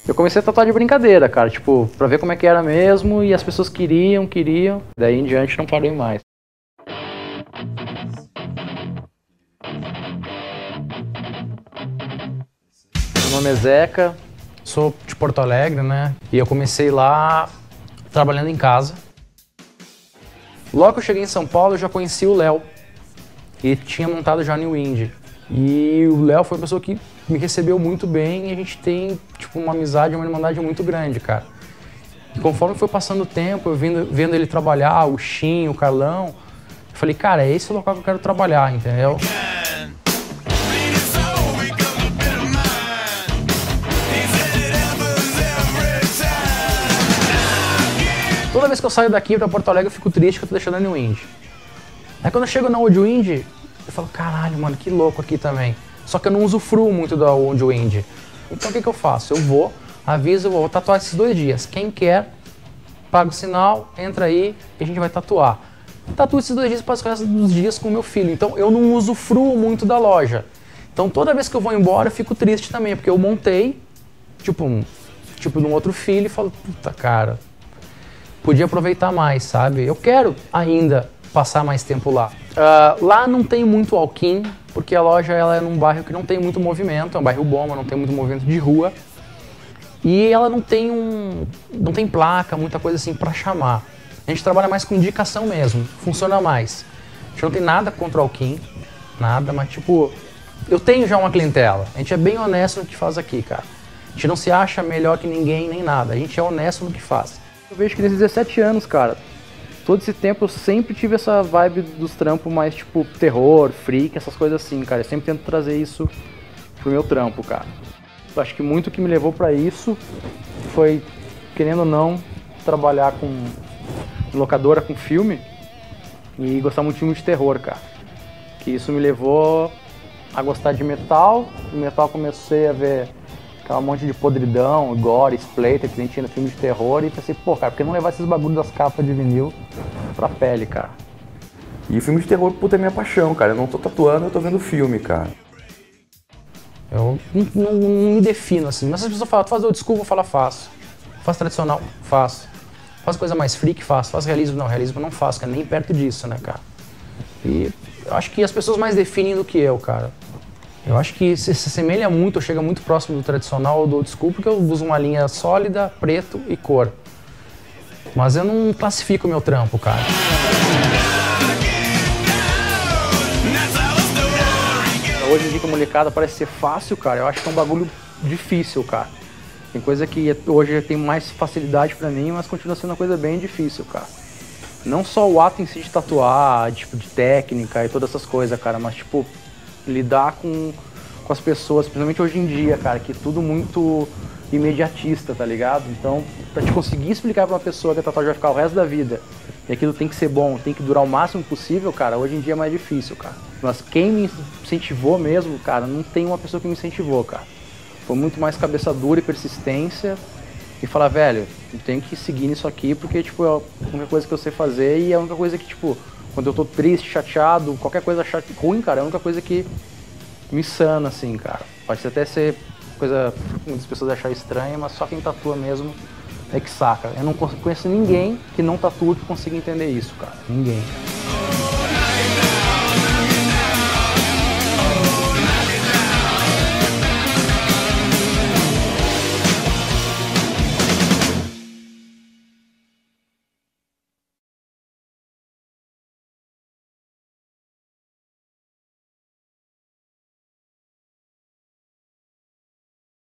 Eu comecei a tatuar de brincadeira, cara, tipo, pra ver como é que era mesmo, e as pessoas queriam. Daí em diante não parei mais. Meu nome é Zeca, sou de Porto Alegre, né? E eu comecei lá trabalhando em casa. Logo que eu cheguei em São Paulo, eu já conheci o Léo, e tinha montado já New Wind. E o Léo foi uma pessoa que me recebeu muito bem e a gente tem, tipo, uma amizade, uma irmandade muito grande, cara. E conforme foi passando o tempo, eu vendo ele trabalhar, o Shin, o Carlão, eu falei, cara, é esse o local que eu quero trabalhar, entendeu? Toda vez que eu saio daqui pra Porto Alegre, eu fico triste que eu tô deixando a New Wind. Aí quando eu chego na Old Wind, eu falo, caralho, mano, que louco aqui também. Só que eu não usufruo muito da Old Wind. Então o que eu faço? Eu vou, aviso, eu vou tatuar esses 2 dias. Quem quer, paga o sinal, entra aí e a gente vai tatuar. Tatuo esses 2 dias e passo o resto dos dias com o meu filho. Então eu não usufruo muito da loja. Então toda vez que eu vou embora, eu fico triste também, porque eu montei, tipo num outro filho e falo, puta cara, podia aproveitar mais, sabe? Eu quero ainda passar mais tempo lá. Lá não tem muito walk-in, porque a loja ela é num bairro que não tem muito movimento, é um bairro bom, mas não tem muito movimento de rua. E ela não tem placa, muita coisa assim pra chamar. A gente trabalha mais com indicação mesmo, funciona mais. A gente não tem nada contra o walk-in, nada, mas tipo, eu tenho já uma clientela. A gente é bem honesto no que faz aqui, cara. A gente não se acha melhor que ninguém, nem nada. A gente é honesto no que faz. Eu vejo que desde 17 anos, cara, todo esse tempo eu sempre tive essa vibe dos trampos mais tipo terror, freak, essas coisas assim, cara. Eu sempre tento trazer isso pro meu trampo, cara. Eu acho que muito o que me levou pra isso foi, querendo ou não, trabalhar com locadora, com filme e gostar muito de filme de terror, cara. Que isso me levou a gostar de metal. No metal comecei a ver aquela monte de podridão, gore, splatter que a gente tinha no filme de terror e pensei, pô, cara, por que não levar esses bagulhos das capas de vinil pra pele, cara? E o filme de terror, puta, é minha paixão, cara. Eu não tô tatuando, eu tô vendo filme, cara. Eu não me defino assim, mas as pessoas falam, tu faz old school, eu vou falar, faço. Faz tradicional, faço. Faz coisa mais freak, faço. Faz realismo, não, realismo eu não faço, cara, nem perto disso, né, cara? E eu acho que as pessoas mais definem do que eu, cara. Eu acho que se assemelha muito, ou chega muito próximo do tradicional ou do old school, porque eu uso uma linha sólida, preto e cor. Mas eu não classifico o meu trampo, cara. Hoje em dia que a molecada parece ser fácil, cara, eu acho que é um bagulho difícil, cara. Tem coisa que hoje tem mais facilidade pra mim, mas continua sendo uma coisa bem difícil, cara. Não só o ato em si de tatuar, tipo, de técnica e todas essas coisas, cara, mas tipo, lidar com as pessoas, principalmente hoje em dia, cara, que é tudo muito imediatista, tá ligado? Então, pra te conseguir explicar pra uma pessoa que a tatuagem vai ficar o resto da vida e aquilo tem que ser bom, tem que durar o máximo possível, cara, hoje em dia é mais difícil, cara. Mas quem me incentivou mesmo, cara, não tem uma pessoa que me incentivou, cara. Foi muito mais cabeça dura e persistência e falar, velho, eu tenho que seguir nisso aqui porque, tipo, é a única coisa que eu sei fazer e é a única coisa que, tipo, quando eu tô triste, chateado, qualquer coisa ruim, cara, é a única coisa que me sana, assim, cara. Pode até ser coisa que muitas pessoas acham estranha, mas só quem tatua mesmo é que saca. Eu não conheço ninguém que não tatua que consiga entender isso, cara. Ninguém.